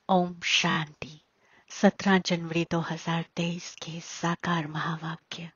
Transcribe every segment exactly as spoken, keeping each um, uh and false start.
ओम शांति। सत्रह जनवरी दो हज़ार तेईस के साकार महावाक्य।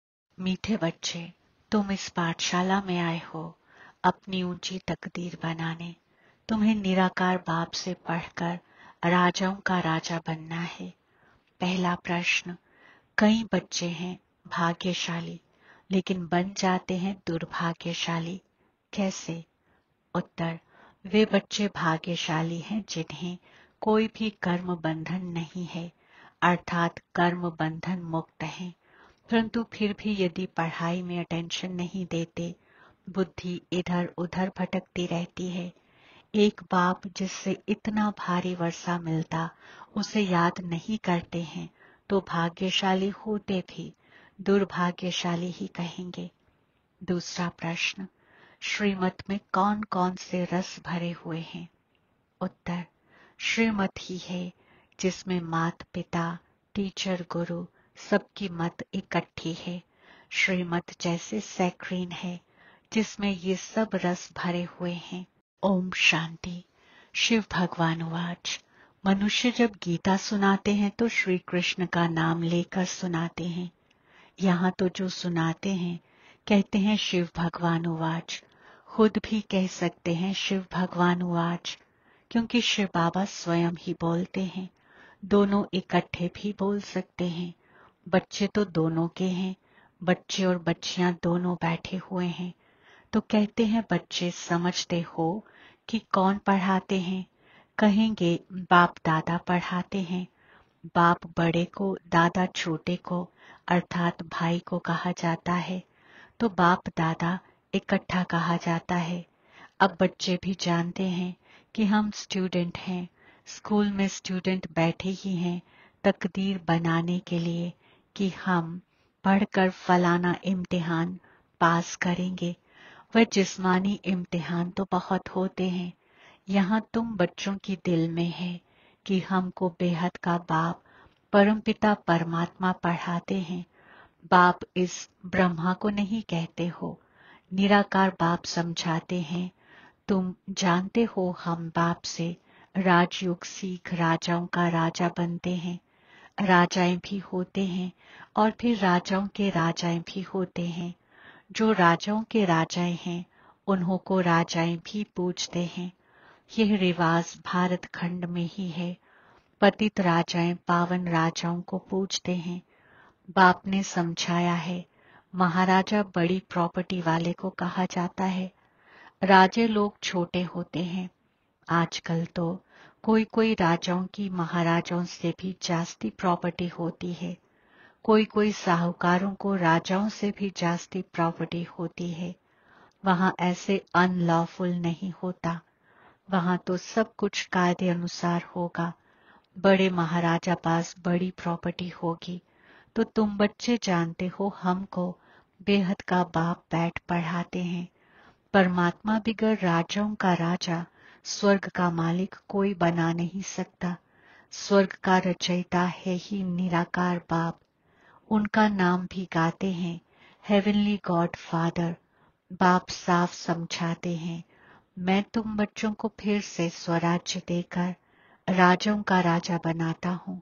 मीठे बच्चे, तुम इस पाठशाला में आए हो अपनी ऊंची तकदीर बनाने। तुम्हें निराकार बाप से पढ़कर राजाओं का राजा बनना है। पहला प्रश्न, कई बच्चे हैं भाग्यशाली लेकिन बन जाते हैं दुर्भाग्यशाली, कैसे? उत्तर, वे बच्चे भाग्यशाली हैं जिन्हें कोई भी कर्म बंधन नहीं है, अर्थात कर्म बंधन मुक्त हैं, परंतु फिर भी यदि पढ़ाई में अटेंशन नहीं देते, बुद्धि इधर उधर भटकती रहती है। एक बाप जिससे इतना भारी वर्षा मिलता उसे याद नहीं करते हैं, तो भाग्यशाली होते भी दुर्भाग्यशाली ही कहेंगे। दूसरा प्रश्न, श्रीमत में कौन कौन से रस भरे हुए हैं? उत्तर, श्रीमत ही है जिसमें माता पिता, टीचर, गुरु सबकी मत इकट्ठी है। श्रीमत जैसे सैक्रीन है जिसमें ये सब रस भरे हुए हैं। ओम शांति। शिव भगवान वाच, मनुष्य जब गीता सुनाते हैं तो श्री कृष्ण का नाम लेकर सुनाते हैं। यहाँ तो जो सुनाते हैं कहते हैं शिव भगवान उवाच, खुद भी कह सकते हैं शिव भगवान उवाच, क्योंकि शिव बाबा स्वयं ही बोलते हैं। दोनों इकट्ठे भी बोल सकते हैं। बच्चे तो दोनों के हैं, बच्चे और बच्चियां दोनों बैठे हुए हैं, तो कहते हैं बच्चे समझते हो कि कौन पढ़ाते हैं? कहेंगे बाप दादा पढ़ाते हैं। बाप बड़े को, दादा छोटे को अर्थात भाई को कहा जाता है, तो बाप दादा इकट्ठा कहा जाता है। अब बच्चे भी जानते हैं कि हम स्टूडेंट हैं, स्कूल में स्टूडेंट बैठे ही हैं तकदीर बनाने के लिए कि हम पढ़कर फलाना इम्तिहान पास करेंगे। वह जिस्मानी इम्तिहान तो बहुत होते हैं, यहाँ तुम बच्चों की दिल में है कि हमको बेहद का बाप परमपिता परमात्मा पढ़ाते हैं। बाप इस ब्रह्मा को नहीं कहते हो, निराकार बाप समझाते हैं। तुम जानते हो हम बाप से राजयोग सीख राजाओं का राजा बनते हैं। राजाएं भी होते हैं और फिर राजाओं के राजाएं भी होते हैं। जो राजाओं के राजाएं हैं उन्हों को राजाएं भी पूजते हैं। यह रिवाज भारत खंड में ही है। पतित राजाएं पावन राजाओं को पूजते हैं। बाप ने समझाया है, महाराजा बड़ी प्रॉपर्टी वाले को कहा जाता है, राजे लोग छोटे होते हैं। आजकल तो कोई कोई राजाओं की महाराजाओं से भी जास्ती प्रॉपर्टी होती है। कोई कोई साहूकारों को राजाओं से भी जास्ती प्रॉपर्टी होती है। वहां ऐसे अनलॉफुल नहीं होता, वहां तो सब कुछ कायदे अनुसार होगा। बड़े महाराजा पास बड़ी प्रॉपर्टी होगी, तो तुम बच्चे जानते हो हमको बेहद का बाप बैठ पढ़ाते हैं। परमात्मा बिगर राजाओं का राजा, स्वर्ग का मालिक कोई बना नहीं सकता। स्वर्ग का रचयिता है ही निराकार बाप। उनका नाम भी गाते हैं, हेवनली गॉड फादर। बाप साफ समझाते हैं, मैं तुम बच्चों को फिर से स्वराज्य देकर राजाओं का राजा बनाता हूँ।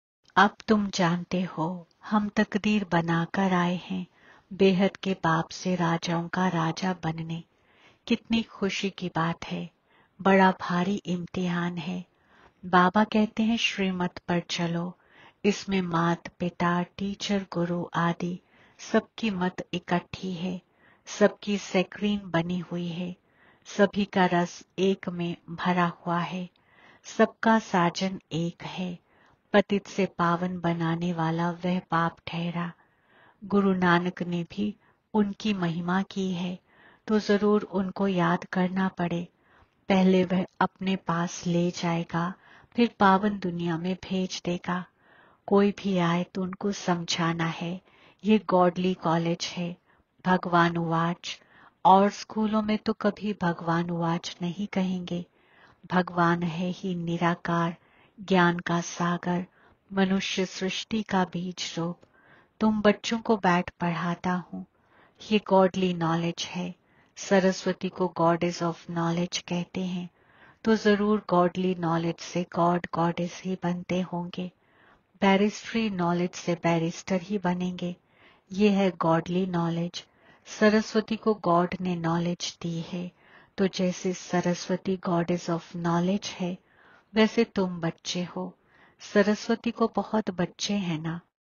अब तुम जानते हो हम तकदीर बनाकर आए हैं बेहद के बाप से राजाओं का राजा बनने। कितनी खुशी की बात है, बड़ा भारी इम्तिहान है। बाबा कहते हैं श्रीमत पर चलो, इसमें माता पिता, टीचर, गुरु आदि सबकी मत इकट्ठी है, सबकी सैक्रीन बनी हुई है, सभी का रस एक में भरा हुआ है, सबका साजन एक है। पतित से पावन बनाने वाला वह बाप ठहरा। गुरु नानक ने भी उनकी महिमा की है, तो जरूर उनको याद करना पड़े। पहले वह अपने पास ले जाएगा, फिर पावन दुनिया में भेज देगा। कोई भी आए तो उनको समझाना है, ये गॉडली कॉलेज है, भगवान उवाच। और स्कूलों में तो कभी भगवान उवाच नहीं कहेंगे। भगवान है ही निराकार, ज्ञान का सागर, मनुष्य सृष्टि का बीज रूप। तुम बच्चों को बैठ पढ़ाता हूँ, ये गॉडली नॉलेज है। सरस्वती को गॉडेस ऑफ नॉलेज कहते हैं। तो जरूर गॉडली नॉलेज से गॉड गॉडेस ही बनते होंगे, बैरिस्ट्री नॉलेज से बैरिस्टर ही बनेंगे। ये है गॉडली नॉलेज। सरस्वती को गॉड ने नॉलेज दी है, तो जैसे सरस्वती गॉडेस ऑफ नॉलेज है, वैसे तुम बच्चे हो। सरस्वती को बहुत बच्चे हैं ना,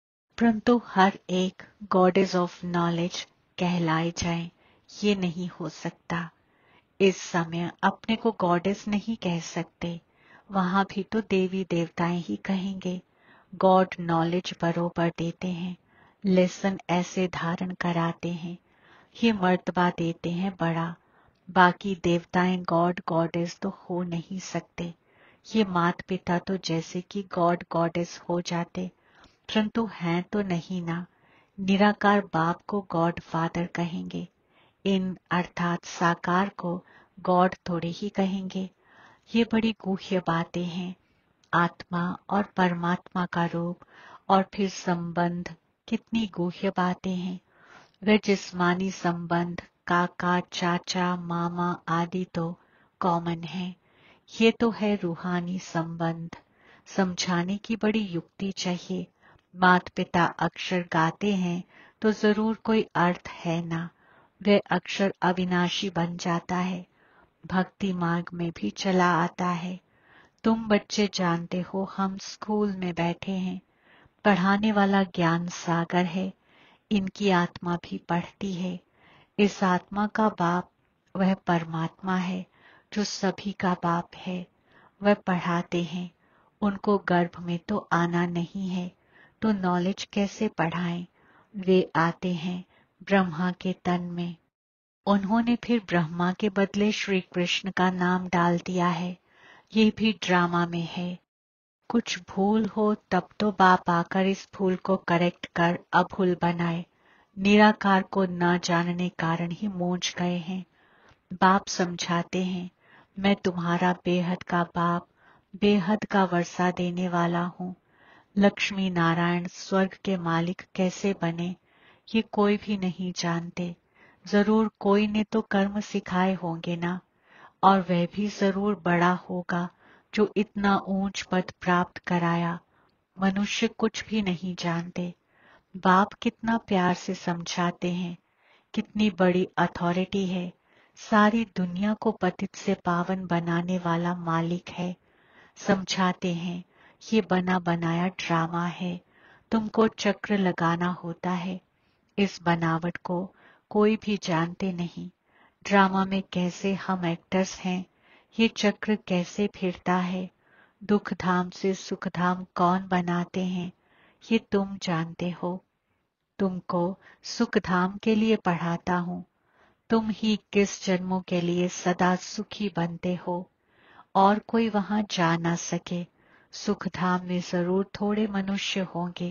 परंतु हर एक गॉडेस ऑफ नॉलेज कहलाए जाए, ये नहीं हो सकता। इस समय अपने को गॉडेस नहीं कह सकते, वहां भी तो देवी देवताएं ही कहेंगे। गॉड नॉलेज बरोबर देते हैं, लेसन ऐसे धारण कराते हैं, ये मर्तबा देते हैं बड़ा। बाकी देवताएं गॉड गॉडेस तो हो नहीं सकते। ये माता पिता तो जैसे कि गॉड गॉडेस हो जाते, परंतु हैं तो नहीं ना। निराकार बाप को गॉड फादर कहेंगे, इन अर्थात साकार को गॉड थोड़े ही कहेंगे। ये बड़ी गुह्य बातें हैं। आत्मा और परमात्मा का रूप और फिर संबंध कितनी गुह्य बातें हैं। वे जिस्मानी संबंध काका चाचा मामा आदि तो कॉमन है, ये तो है रूहानी संबंध। समझाने की बड़ी युक्ति चाहिए। माता पिता अक्षर गाते हैं तो जरूर कोई अर्थ है ना, वे अक्षर अविनाशी बन जाता है, भक्ति मार्ग में भी चला आता है। तुम बच्चे जानते हो हम स्कूल में बैठे हैं, पढ़ाने वाला ज्ञान सागर है, इनकी आत्मा भी पढ़ती है। इस आत्मा का बाप वह परमात्मा है जो सभी का बाप है, वह पढ़ाते हैं। उनको गर्भ में तो आना नहीं है, तो नॉलेज कैसे पढ़ाएं। वे आते हैं ब्रह्मा के तन में, उन्होंने फिर ब्रह्मा के बदले श्री कृष्ण का नाम डाल दिया है। ये भी ड्रामा में है। कुछ भूल हो तब तो बाप आकर इस भूल को करेक्ट कर अभूल बनाए। निराकार को न जानने कारण ही मूंझ गए हैं। बाप समझाते हैं, मैं तुम्हारा बेहद का बाप, बेहद का वर्षा देने वाला हूँ। लक्ष्मी नारायण स्वर्ग के मालिक कैसे बने, ये कोई भी नहीं जानते। जरूर कोई ने तो कर्म सिखाए होंगे ना, और वह भी जरूर बड़ा होगा जो इतना ऊंच पद प्राप्त कराया। मनुष्य कुछ भी नहीं जानते। बाप कितना प्यार से समझाते हैं, कितनी बड़ी अथॉरिटी है। सारी दुनिया को पतित से पावन बनाने वाला मालिक है। समझाते हैं, ये बना बनाया ड्रामा है, तुमको चक्र लगाना होता है। इस बनावट को कोई भी जानते नहीं। ड्रामा में कैसे हम एक्टर्स हैं, ये चक्र कैसे फिरता है, दुख धाम से सुख धाम कौन बनाते हैं, ये तुम जानते हो। तुमको सुख धाम के लिए पढ़ाता हूँ, तुम ही किस जन्मों के लिए सदा सुखी बनते हो, और कोई वहां जा ना सके। सुख धाम में जरूर थोड़े मनुष्य होंगे।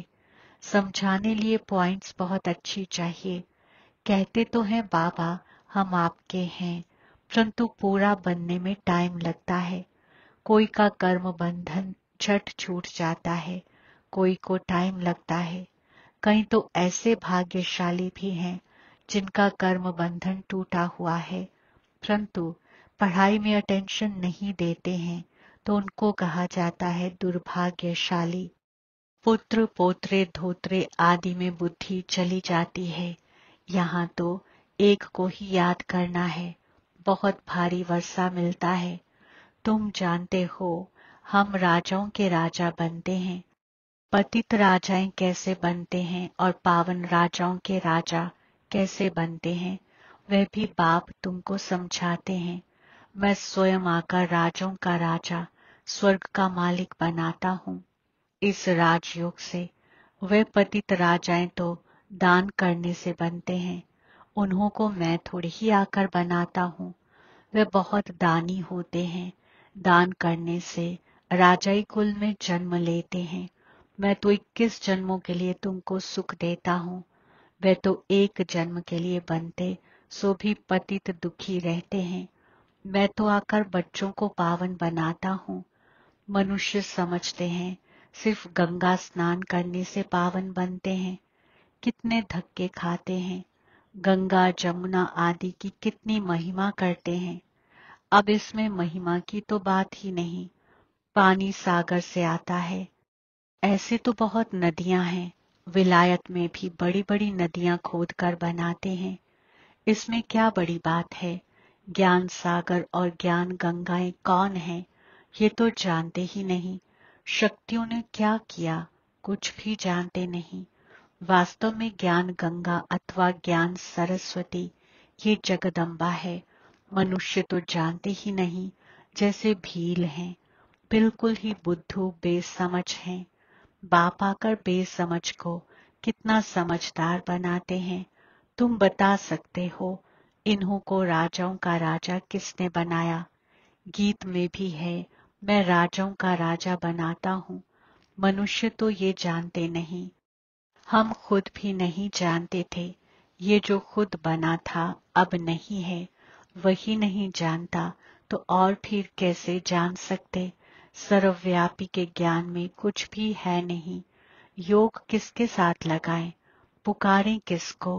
समझाने लिए पॉइंट्स बहुत अच्छी चाहिए। कहते तो हैं बाबा हम आपके हैं, परंतु पूरा बनने में टाइम लगता है। कोई का कर्म बंधन झट छूट जाता है, कोई को टाइम लगता है। कई तो ऐसे भाग्यशाली भी हैं जिनका कर्म बंधन टूटा हुआ है, परंतु पढ़ाई में अटेंशन नहीं देते हैं, तो उनको कहा जाता है दुर्भाग्यशाली। पुत्र पोत्रे धोत्रे आदि में बुद्धि चली जाती है। यहाँ तो एक को ही याद करना है, बहुत भारी वर्षा मिलता है। तुम जानते हो हम राजाओं के राजा बनते हैं। पतित राजाएं कैसे बनते हैं और पावन राजाओं के राजा कैसे बनते हैं, वह भी बाप तुमको समझाते हैं। मैं स्वयं आकर राजाओं का राजा, स्वर्ग का मालिक बनाता हूँ। इस राजयोग से वे पतित राजाएं तो दान करने से बनते हैं, उन्हों को मैं थोड़ी ही आकर बनाता हूँ। वे बहुत दानी होते हैं, दान करने से राजाई कुल में जन्म लेते हैं। मैं तो इक्कीस जन्मों के लिए तुमको सुख देता हूँ, वे तो एक जन्म के लिए बनते सो भी पतित दुखी रहते हैं। मैं तो आकर बच्चों को पावन बनाता हूँ। मनुष्य समझते हैं सिर्फ गंगा स्नान करने से पावन बनते हैं, कितने धक्के खाते हैं। गंगा जमुना आदि की कितनी महिमा करते हैं। अब इसमें महिमा की तो बात ही नहीं, पानी सागर से आता है। ऐसे तो बहुत नदियां हैं, विलायत में भी बड़ी बड़ी नदियां खोद कर बनाते हैं। इसमें क्या बड़ी बात है? ज्ञान सागर और ज्ञान गंगाएं कौन है, ये तो जानते ही नहीं। शक्तियों ने क्या किया, कुछ भी जानते नहीं। वास्तव में ज्ञान गंगा अथवा ज्ञान सरस्वती ये जगदम्बा है। मनुष्य तो जानते ही नहीं, जैसे भील हैं, बिल्कुल ही बुद्धू बेसमझ हैं। बाप आकर बेसमझ को कितना समझदार बनाते हैं। तुम बता सकते हो इन्हों को राजाओं का राजा किसने बनाया? गीत में भी है, मैं राजाओं का राजा बनाता हूँ। मनुष्य तो ये जानते नहीं, हम खुद भी नहीं जानते थे। ये जो खुद बना था अब नहीं है, वही नहीं जानता तो और फिर कैसे जान सकते? सर्वव्यापी के ज्ञान में कुछ भी है नहीं। योग किसके साथ लगाएं, पुकारें किसको?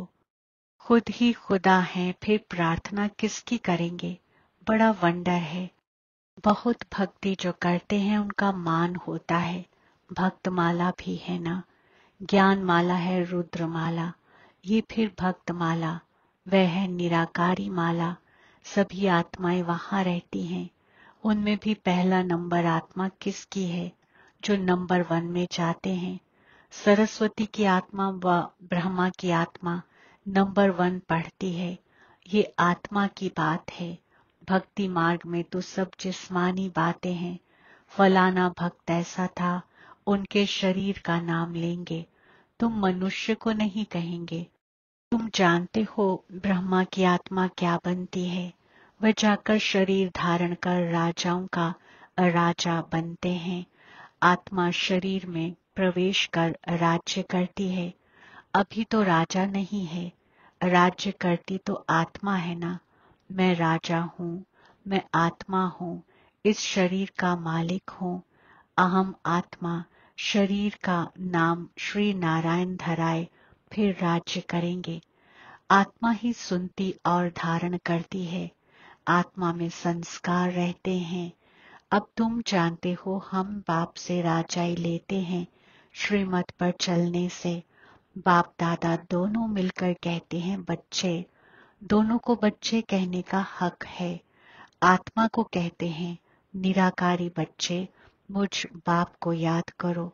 खुद ही खुदा हैं, फिर प्रार्थना किसकी करेंगे? बड़ा वंडर है। बहुत भक्ति जो करते हैं उनका मान होता है। भक्तमाला भी है ना, ज्ञान माला है, रुद्र माला, ये फिर भक्त माला, वह है निराकारी माला। सभी आत्माएं वहां रहती हैं। उनमें भी पहला नंबर आत्मा किसकी है, जो नंबर वन में जाते हैं? सरस्वती की आत्मा व ब्रह्मा की आत्मा नंबर वन पढ़ती है। ये आत्मा की बात है। भक्ति मार्ग में तो सब जिस्मानी बातें हैं। फलाना भक्त ऐसा था, उनके शरीर का नाम लेंगे, तुम मनुष्य को नहीं कहेंगे। तुम जानते हो ब्रह्मा की आत्मा क्या बनती है? वह जाकर शरीर धारण कर राजाओं का राजा बनते हैं। आत्मा शरीर में प्रवेश कर राज्य करती है। अभी तो राजा नहीं है, राज्य करती तो आत्मा है ना। मैं राजा हूँ, मैं आत्मा हूँ, इस शरीर का मालिक हूँ। अहम आत्मा शरीर का नाम श्री नारायण धराए, फिर राज्य करेंगे। आत्मा ही सुनती और धारण करती है। आत्मा में संस्कार रहते हैं। अब तुम जानते हो हम बाप से राजाई लेते हैं श्रीमत पर चलने से। बाप दादा दोनों मिलकर कहते हैं बच्चे। दोनों को बच्चे कहने का हक है। आत्मा को कहते हैं निराकारी बच्चे, मुझ बाप को याद करो।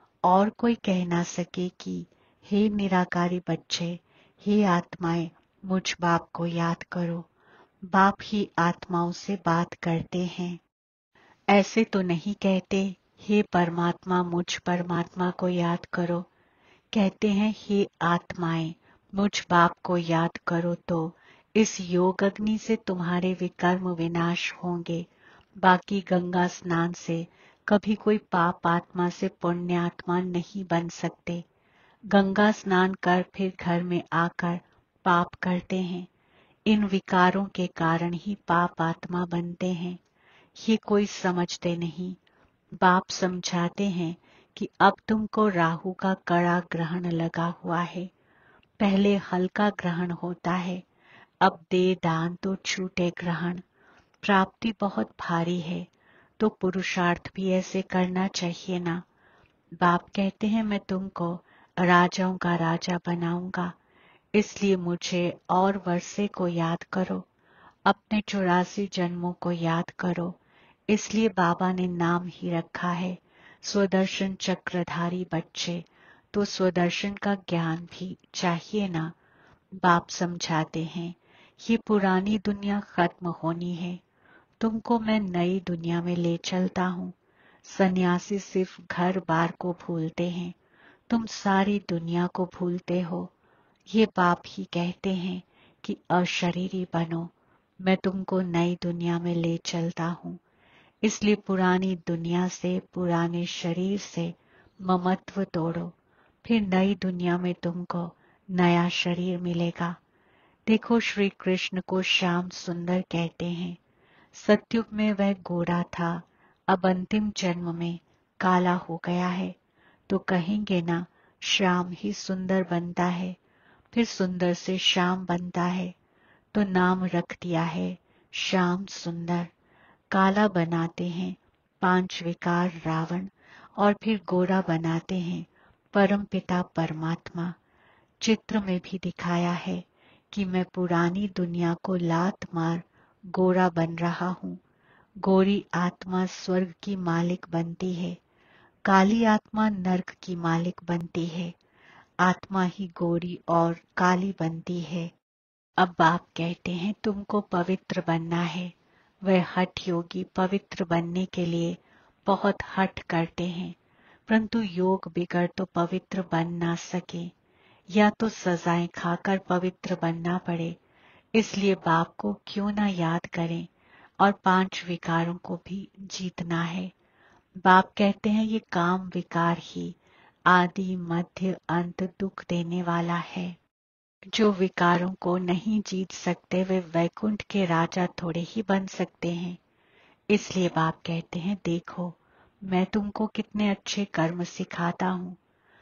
और कोई कह ना सके कि हे निराकारी बच्चे, हे आत्माएं, मुझ बाप को याद करो। बाप ही आत्माओं से बात करते हैं। ऐसे तो नहीं कहते हे परमात्मा, मुझ परमात्मा को याद करो। कहते हैं हे आत्माएं, मुझ बाप को याद करो तो इस योग अग्नि से तुम्हारे विकर्म विनाश होंगे। बाकी गंगा स्नान से कभी कोई पाप आत्मा से पुण्य आत्मा नहीं बन सकते। गंगा स्नान कर फिर घर में आकर पाप करते हैं। इन विकारों के कारण ही पाप आत्मा बनते हैं। ये कोई समझते नहीं। बाप समझाते हैं कि अब तुमको राहु का कड़ा ग्रहण लगा हुआ है। पहले हल्का ग्रहण होता है, अब दे दान तो छूटे ग्रहण। प्राप्ति बहुत भारी है, तो पुरुषार्थ भी ऐसे करना चाहिए ना। बाप कहते हैं मैं तुमको राजाओं का राजा बनाऊंगा, इसलिए मुझे और वर्षे को याद करो। अपने चौरासी जन्मों को याद करो। इसलिए बाबा ने नाम ही रखा है स्वदर्शन चक्रधारी बच्चे। तो स्वदर्शन का ज्ञान भी चाहिए ना। बाप समझाते हैं ये पुरानी दुनिया खत्म होनी है, तुमको मैं नई दुनिया में ले चलता हूँ। सन्यासी सिर्फ घर बार को भूलते हैं, तुम सारी दुनिया को भूलते हो। ये बाप ही कहते हैं कि अशरीरी बनो, मैं तुमको नई दुनिया में ले चलता हूँ। इसलिए पुरानी दुनिया से, पुराने शरीर से ममत्व तोड़ो, फिर नई दुनिया में तुमको नया शरीर मिलेगा। देखो श्री कृष्ण को श्याम सुंदर कहते हैं। सतयुग में वह गोरा था, अब अंतिम जन्म में काला हो गया है, तो कहेंगे ना श्याम ही सुंदर बनता है। फिर सुंदर से श्याम बनता है, तो नाम रख दिया है श्याम सुंदर, काला बनाते हैं पांच विकार रावण, और फिर गोरा बनाते हैं परम पिता परमात्मा। चित्र में भी दिखाया है कि मैं पुरानी दुनिया को लात मार गोरा बन रहा हूँ। गोरी आत्मा स्वर्ग की मालिक बनती है, काली आत्मा नर्क की मालिक बनती है। आत्मा ही गोरी और काली बनती है। अब बाप कहते हैं तुमको पवित्र बनना है। वह हठ योगी पवित्र बनने के लिए बहुत हठ करते हैं, परंतु योग बिगड़ तो पवित्र बन ना सके, या तो सजाएं खाकर पवित्र बनना पड़े। इसलिए बाप को क्यों ना याद करें और पांच विकारों को भी जीतना है। बाप कहते हैं ये काम विकार ही आदि मध्य अंत दुख देने वाला है। जो विकारों को नहीं जीत सकते वे वैकुंठ के राजा थोड़े ही बन सकते हैं। इसलिए बाप कहते हैं देखो मैं तुमको कितने अच्छे कर्म सिखाता हूँ।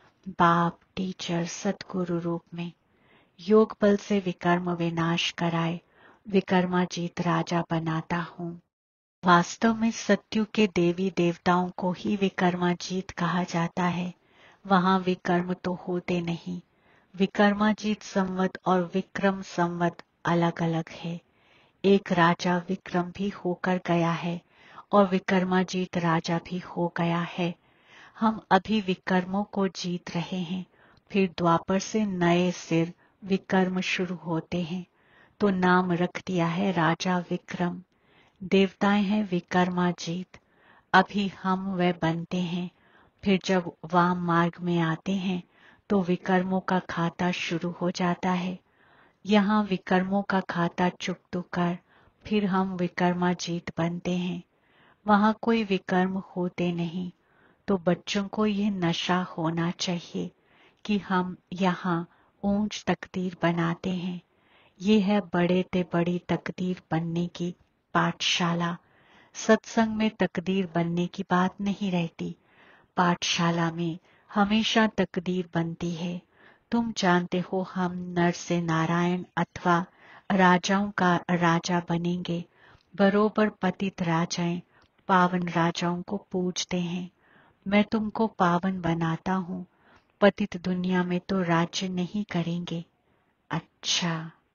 बाप टीचर सतगुरु रूप में योग बल से विकर्म विनाश कराए विकर्माजीत राजा बनाता हूँ। वास्तव में सत्यु के देवी देवताओं को ही विकर्माजीत कहा जाता है। वहां विकर्म तो होते नहीं। विकर्माजीत संवत और विक्रम संवत अलग अलग है। एक राजा विक्रम भी होकर गया है और विकर्माजीत राजा भी हो गया है। हम अभी विकर्मों को जीत रहे हैं, फिर द्वापर से नए सिर विकर्म शुरू होते हैं, तो नाम रख दिया है राजा विक्रम। देवताएं हैं विकर्माजीत। अभी हम वह बनते हैं, फिर जब वाम मार्ग में आते हैं तो विकर्मों का खाता शुरू हो जाता है। यहाँ विकर्मों का खाता चुकतो कर फिर हम विकर्माजीत बनते हैं। वहां कोई विकर्म होते नहीं, तो बच्चों को ये नशा होना चाहिए कि हम यहाँ ऊंच तकदीर बनाते हैं। ये है बड़े ते बड़ी तकदीर बनने की पाठशाला। सत्संग में तकदीर बनने की बात नहीं रहती, पाठशाला में हमेशा तकदीर बनती है। तुम जानते हो हम नर से नारायण अथवा राजाओं का राजा बनेंगे। बरोबर पतित राजाएं पावन राजाओं को पूजते हैं। मैं तुमको पावन बनाता हूँ। पतित दुनिया में तो राज्य नहीं करेंगे। अच्छा,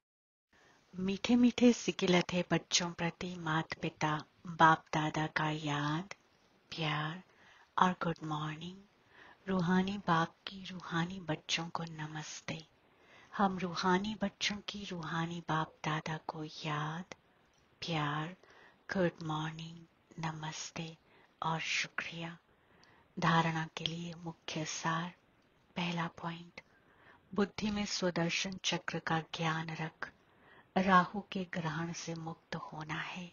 मीठे मीठे सिकिलत है बच्चों प्रति माता पिता बाप दादा का याद प्यार और गुड मॉर्निंग। रूहानी बाप की रूहानी बच्चों को नमस्ते। हम रूहानी बच्चों की रूहानी बाप दादा को याद प्यार गुड मॉर्निंग नमस्ते और शुक्रिया। धारणा के लिए मुख्य सार। पहला पॉइंट, बुद्धि में स्वदर्शन चक्र का ज्ञान रख। राहु के ग्रहण से मुक्त होना है।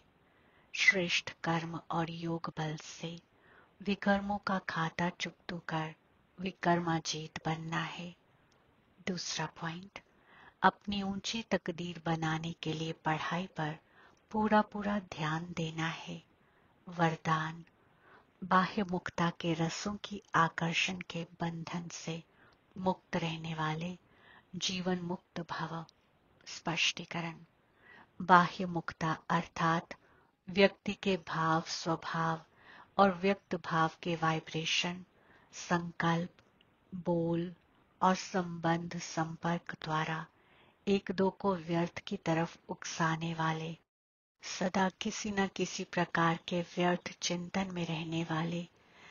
श्रेष्ठ कर्म और योग बल से विकर्मों का खाता चुकतो कर विकर्माजीत बनना है। दूसरा पॉइंट, अपनी ऊंची तकदीर बनाने के लिए पढ़ाई पर पूरा पूरा ध्यान देना है। वरदान, बाह्य मुक्ता के रसों की आकर्षण के बंधन से मुक्त रहने वाले जीवन मुक्त भव। स्पष्टीकरण, बाह्य मुक्ता अर्थात व्यक्ति के भाव स्वभाव और व्यक्त भाव के वाइब्रेशन, संकल्प, बोल और संबंध संपर्क द्वारा एक दो को व्यर्थ की तरफ उकसाने वाले, सदा किसी न किसी प्रकार के व्यर्थ चिंतन में रहने वाले,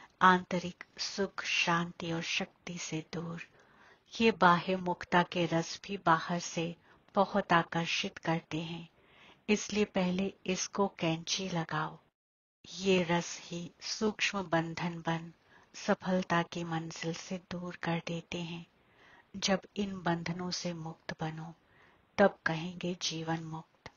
आंतरिक सुख शांति और शक्ति से दूर। ये बाह्य मुक्ता के रस भी बाहर से बहुत आकर्षित करते हैं, इसलिए पहले इसको कैंची लगाओ। ये रस ही सूक्ष्म बंधन बन सफलता की मंजिल से दूर कर देते हैं। जब इन बंधनों से मुक्त बनो तब कहेंगे जीवन मुक्त।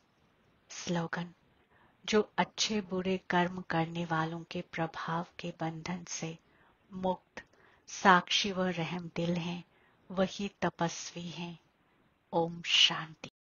स्लोगन, जो अच्छे बुरे कर्म करने वालों के प्रभाव के बंधन से मुक्त साक्षी व रहम दिल हैं, वही तपस्वी हैं। ओम शांति।